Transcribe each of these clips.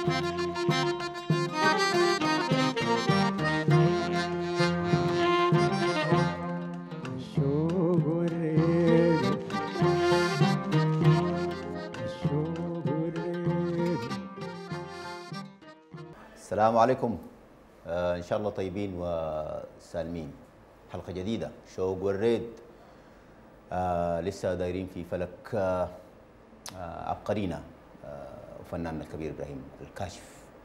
الشوق والريح الشوق والريح. السلام عليكم. إن شاء الله طيبين وسالمين. حلقة جديدة شوق والريد. لسه دايرين في فلك عبقرينا وفناننا الكبير إبراهيم الكاشف.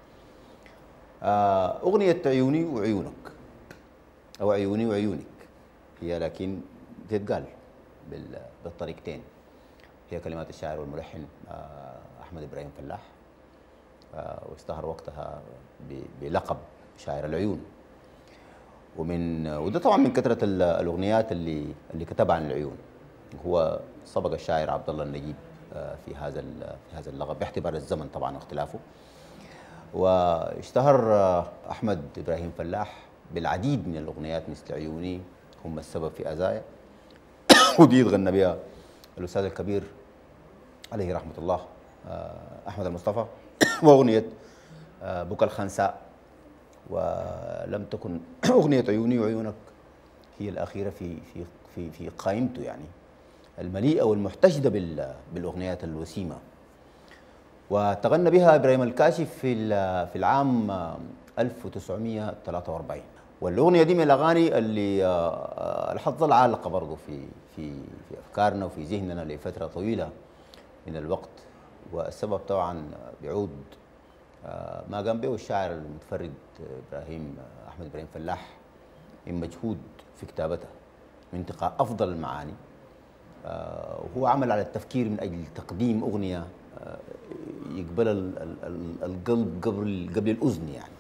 أغنية عيوني وعيونك أو عيوني وعيونك هي لكن تتقال بالطريقتين. هي كلمات الشاعر والملحن أحمد إبراهيم فلاح، واشتهر وقتها بلقب شاعر العيون. وده طبعا من كثرة الأغنيات اللي كتبها عن العيون. هو سبق الشاعر عبد الله النجيب في هذا اللقب باعتبار الزمن طبعا واختلافه. واشتهر أحمد إبراهيم فلاح بالعديد من الأغنيات مثل عيوني، هم السبب في أزايا، ودي غنى بها الأستاذ الكبير عليه رحمة الله أحمد المصطفى، وأغنية بكى الخنساء. ولم تكن أغنية عيوني وعيونك هي الأخيرة في قائمته، يعني المليئة والمحتشدة بالأغنيات الوسيمة. وتغنى بها إبراهيم الكاشف في العام 1943. والأغنية دي من الأغاني اللي حتظل عالقة برضه في أفكارنا وفي ذهننا لفترة طويلة من الوقت. والسبب طبعا بيعود ما قام به الشاعر المتفرد أحمد إبراهيم فلاح من مجهود في كتابته من انتقاء أفضل المعاني. وهو عمل على التفكير من أجل تقديم أغنية يقبل القلب قبل الأذن يعني.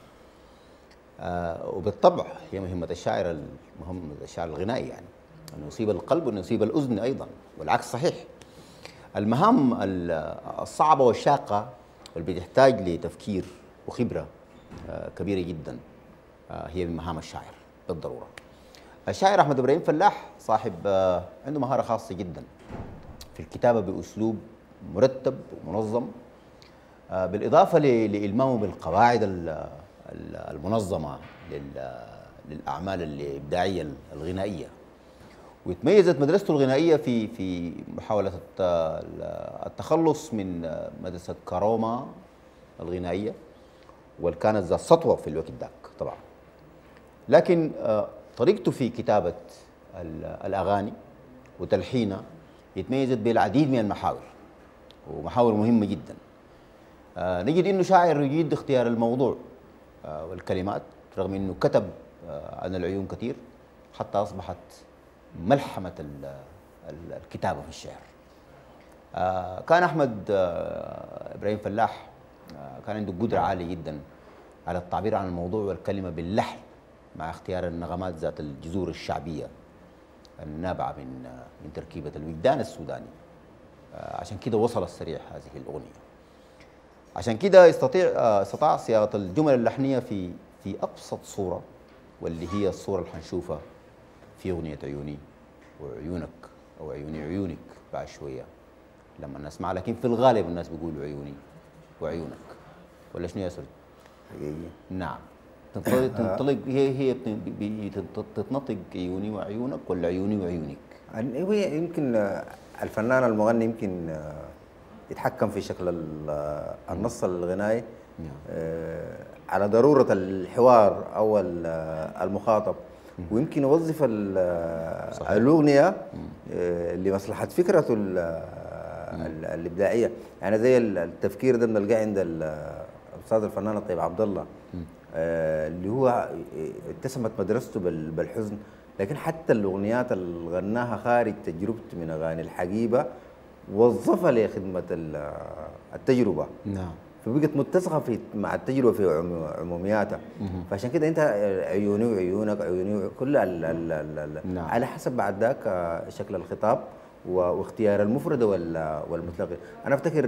وبالطبع هي مهمة الشاعر الغنائي، يعني أنه يصيب القلب وأنه يصيب الأذن أيضا، والعكس صحيح. المهام الصعبة والشاقة واللي بتحتاج لتفكير وخبرة كبيرة جدا هي من مهام الشاعر بالضرورة. الشاعر أحمد إبراهيم فلاح صاحب عنده مهارة خاصة جدا في الكتابة بأسلوب مرتب ومنظم، بالإضافة لإلمامه بالقواعد المنظمة للأعمال الإبداعية الغنائية. وتميزت مدرسته الغنائية في محاولة التخلص من مدرسة كاروما الغنائية، واللي كانت ذات سطوة في الوقت ذاك طبعا. لكن طريقته في كتابة الأغاني وتلحينها يتميزت بالعديد من المحاور، ومحاور مهمة جدا. نجد أنه شاعر يجيد اختيار الموضوع والكلمات، رغم أنه كتب عن العيون كثير حتى أصبحت ملحمة الكتابة في الشعر. كان أحمد إبراهيم فلاح كان عنده قدرة عالية جدا على التعبير عن الموضوع والكلمة باللحن، مع اختيار النغمات ذات الجذور الشعبية النابعة من تركيبة الوجدان السوداني. عشان كده وصل السريع هذه الأغنية. عشان كده استطاع صياغة الجمل اللحنية في أبسط صورة، واللي هي الصورة اللي حنشوفها في أغنية عيوني وعيونك أو عيوني وعيونك بعد شوية لما نسمع. لكن في الغالب الناس بيقولوا عيوني وعيونك، ولا شنو يا سرد؟ حقيقي نعم. تنطلق هي تتنطق عيوني وعيونك ولا عيوني وعيونك؟ هو يمكن الفنان المغني يمكن يتحكم في شكل النص الغنائي على ضرورة الحوار أو المخاطب، ويمكن يوظف الأغنية لمصلحة فكرته الإبداعية. يعني زي التفكير ده بنلقاه عند الأستاذ الفنان الطيب عبد الله، اللي هو اتسمت مدرسته بالحزن، لكن حتى الأغنيات اللي غناها خارج تجربته من أغاني الحقيبة وظفها لخدمة التجربة. نعم. فبقت متسقة مع التجربة في عمومياتها. فعشان كده أنت عيوني وعيونك عيوني كل نعم. على حسب بعد ذاك شكل الخطاب واختيار المفرد والمطلق. أنا أفتكر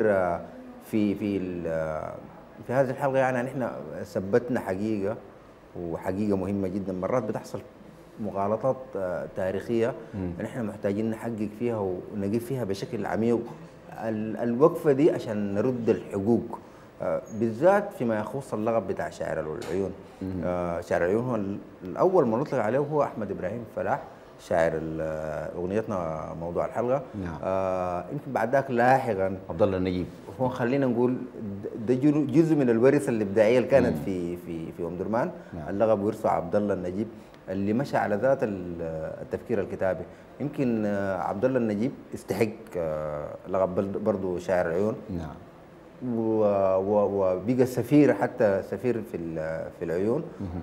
في هذه الحلقة يعني نحن ثبتنا حقيقة، وحقيقة مهمة جدا. مرات بتحصل مغالطات تاريخية نحن محتاجين نحقق فيها ونقف فيها بشكل عميق. الوقفة دي عشان نرد الحقوق بالذات فيما يخص اللقب بتاع شاعر العيون. شاعر العيون هو الأول من أطلق عليه هو أحمد إبراهيم فلاح، شاعر أغنيتنا موضوع الحلقة. نعم. يمكن بعد ذاك لاحقا عبد الله النجيب. هو خلينا نقول ده جزء من الورثة الإبداعية اللي كانت في أم درمان. نعم. اللقب ورثه عبد الله النجيب اللي مشى على ذات التفكير الكتابي. يمكن عبد الله النجيب يستحق لقب برضه شاعر العيون. نعم. وبقى سفير، حتى سفير في العيون،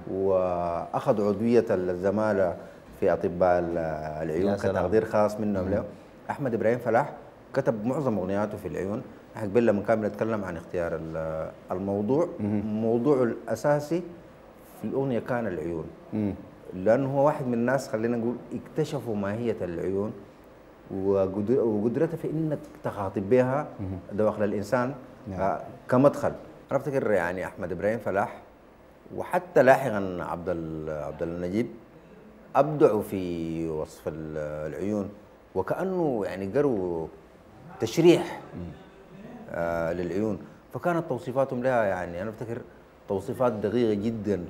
واخذ عضويه الزماله في اطباء العيون كتقدير خاص منهم له. احمد ابراهيم فلاح كتب معظم اغنياته في العيون. قبل لما كان بنتكلم عن اختيار الموضوع، موضوعه الاساسي في الاغنيه كان العيون، لانه هو واحد من الناس خلينا نقول اكتشفوا ماهيه العيون وقدرتها في انك تخاطب بها دواخل الانسان. نعم. كمدخل. انا افتكر يعني احمد ابراهيم فلاح وحتى لاحقا عبد النجيب ابدعوا في وصف العيون، وكانه يعني قروا تشريح للعيون، فكانت توصيفاتهم لها يعني انا افتكر توصيفات دقيقه جدا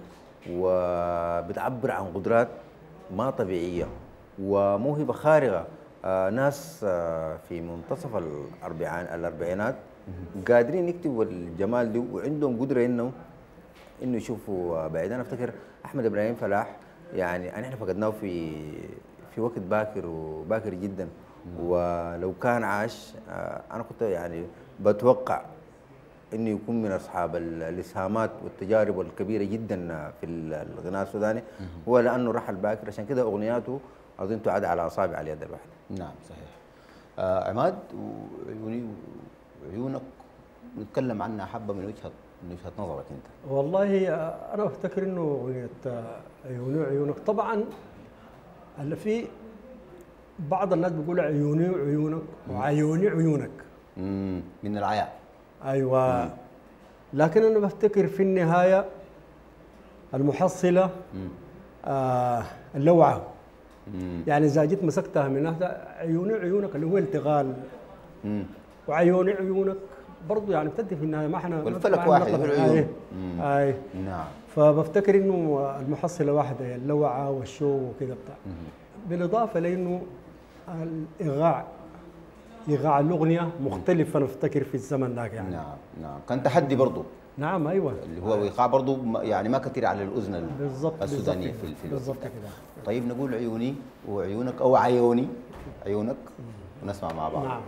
وبتعبر عن قدرات ما طبيعيه وموهبه خارقه. ناس في منتصف الاربعينات قادرين يكتبوا الجمال دي وعندهم قدره انه يشوفوا بعيد. انا افتكر احمد ابراهيم فلاح يعني احنا فقدناه في وقت باكر جدا، ولو كان عاش انا كنت يعني بتوقع انه يكون من اصحاب الاسهامات والتجارب الكبيره جدا في الغناء السوداني، هو لانه رحل باكر، عشان كده اغنياته اظن تعد على اصابع اليد الواحده. نعم صحيح. عماد، عيونك نتكلم عنها حبه من وجهه نظرك انت. والله انا افتكر انه اغنيه عيونك طبعا اللي في بعض الناس بيقول عيوني وعيونك وعيوني عيونك من العياء. ايوه. لكن انا بفتكر في النهايه المحصله اللوعه. يعني اذا جيت مسكتها من هذا عيوني عيونك اللي هو التغال، وعيوني عيونك برضه يعني بتدي في النهايه ما احنا والفلك واحد في العيون. اي نعم. فبفتكر انه المحصله واحده، اللوعه والشو وكذا بتاع. بالاضافه لانه ايقاع الاغنيه مختلف انا افتكر في الزمن ذاك يعني. نعم كان تحدي برضه. نعم ايوه. اللي هو ايقاع برضه يعني ما كثير على الاذن السودانيه في بالضبط كده. طيب نقول عيوني وعيونك او عيونك ونسمع مع بعض. نعم.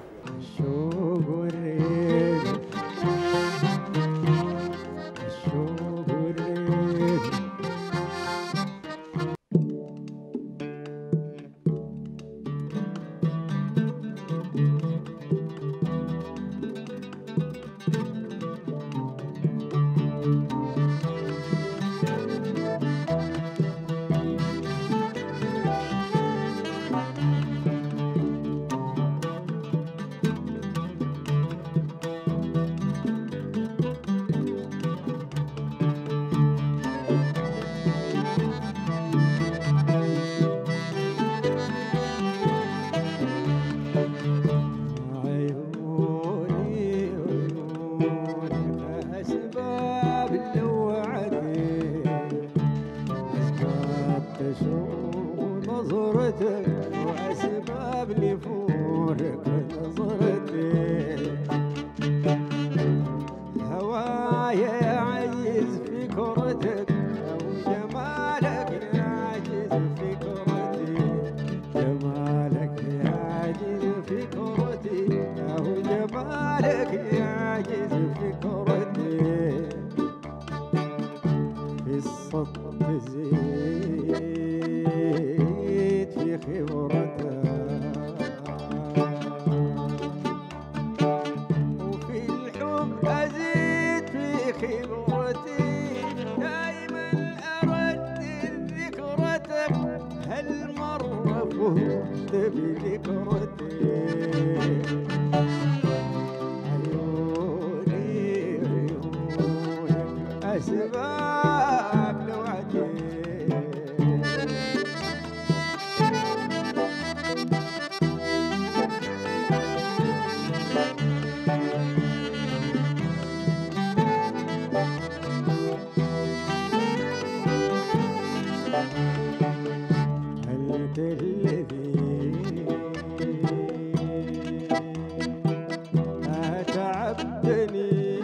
وعدتني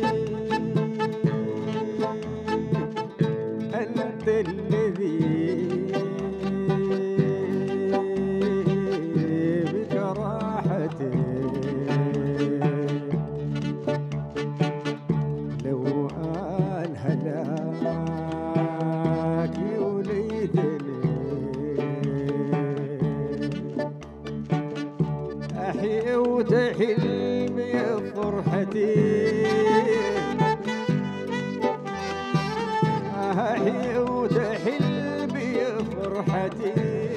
أنت الذي بك راحتي لو آن هلاك وليتني أحيي وتحل بي فرحتي أحيي وتحل بي فرحتي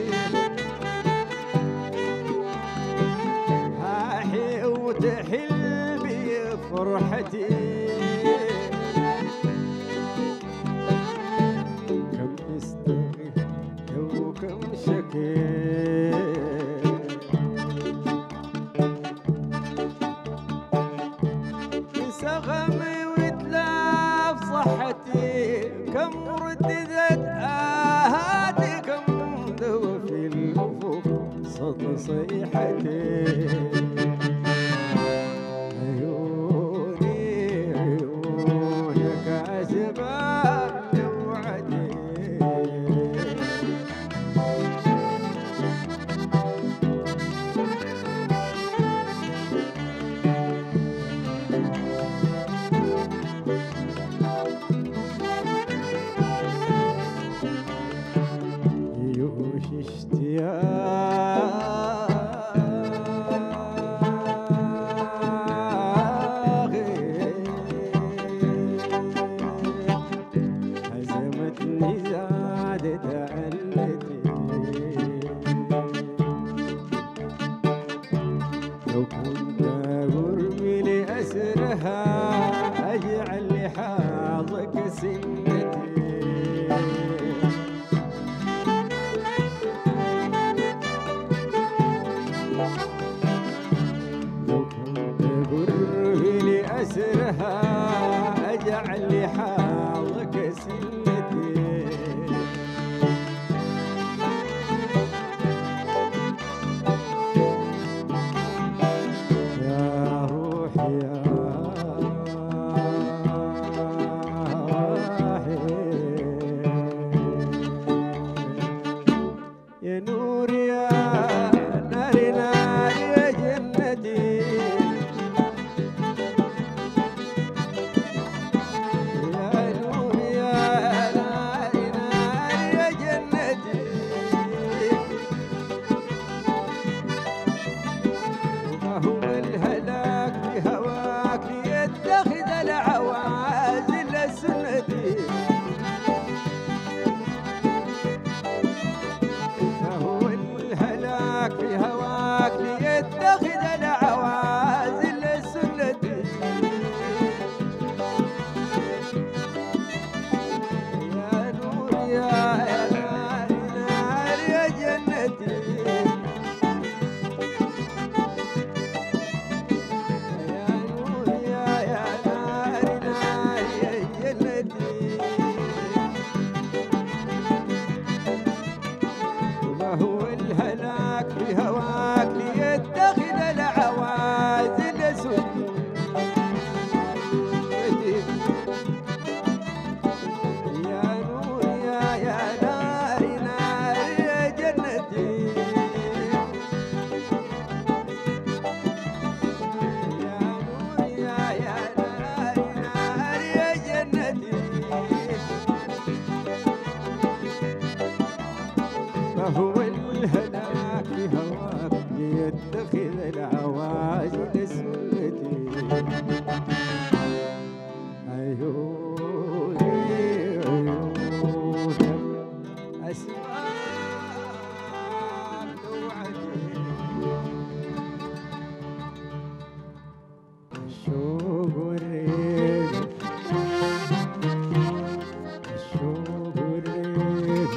أحيي وتحل بي فرحتي كم استغيث وكم شكيت سغمي وتلاف صحتي كم رددت آهاتي كم دوا في الأفق صدى صيحتي عيوني عيونك أسباب لوعتي يوش اشتياقي هزمتني زادت علتي لو كنت قربي لأسرها أجعل لحاظك سنتي لو كنت قربي لأسرها أجعل لحاظك سنتي يا روحي يا يا نور يا نار نار يا جنتي يا نور يا نار نار يا جنتي وما هو الهلاك بهواك يتخذ العوازل سنتي فهو الهلاك في هواك ليتخذ العوازل سنتي يا نور يا نار نار يا جنتي يا نور يا نار نار يا جنتي وما هو الهلاك بهواك ليتخذ العوازل سنتي يا نور يا نار نار يا جنتي يا نور يا نار نار يا جنتي فهو الهلاك بهواك ليتخذ العوازل سنتي عيوني عيونك أسباب لوعتي الشوق والريح الشوق والريح.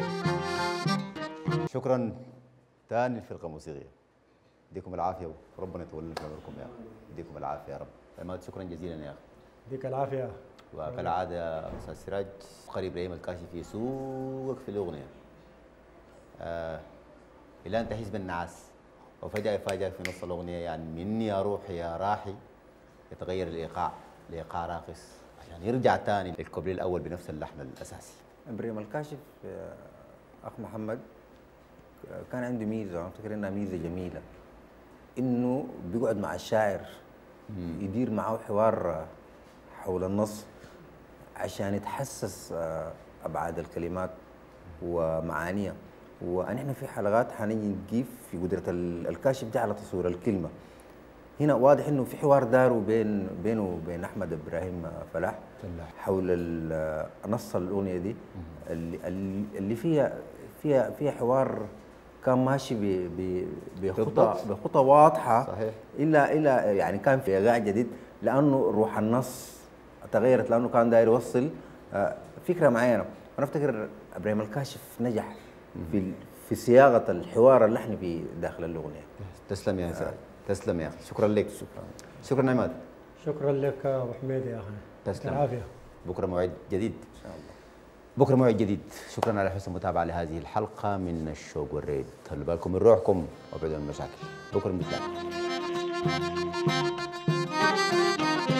شكرا ثاني الفرقه الموسيقيه. يديكم العافيه وربنا يتولى في امركم يا اخي. يديكم العافيه يا رب. عماد شكرا جزيلا يا اخي. يديك العافيه. وكالعاده يا استاذ سراج فخر ابراهيم الكاشف يسوقك في الاغنيه. الى ان تحس بالنعاس وفجاه يفاجئك في نص الاغنيه يعني مني يا روحي يا راحي يتغير الايقاع لايقاع راقص عشان يرجع تاني للكوبليه الاول بنفس اللحن الاساسي؟ ابراهيم الكاشف اخ محمد كان عنده ميزه، وانا افتكر انها ميزه جميله، انه بيقعد مع الشاعر يدير معه حوار حول النص عشان يتحسس ابعاد الكلمات ومعانيها. ونحن في حلقات حنيجي نجيب في قدره الكاشف دي على تصوير الكلمه. هنا واضح انه في حوار داره بينه وبين احمد ابراهيم فلاح حول نص الاغنيه دي اللي فيها حوار كان ماشي بخطى واضحه. صحيح. الا يعني كان في ايقاع جديد، لانه روح النص تغيرت، لانه كان داير يوصل فكره معينه. انا افتكر ابراهيم الكاشف نجح في صياغه الحوار اللحني في داخل الاغنيه. تسلم يا سعد، تسلم يا اخي، شكرا لك. شكرا عماد. شكرا لك ابو حميد يا اخي. تسلم. العافيه. بكره موعد جديد ان شاء الله. بكره موعد جديد. شكرا على حسن المتابعه لهذه الحلقه من الشوق والريد. خلوا بالكم من روحكم وابعدوا عن المشاكل. بكره بنتلاقى.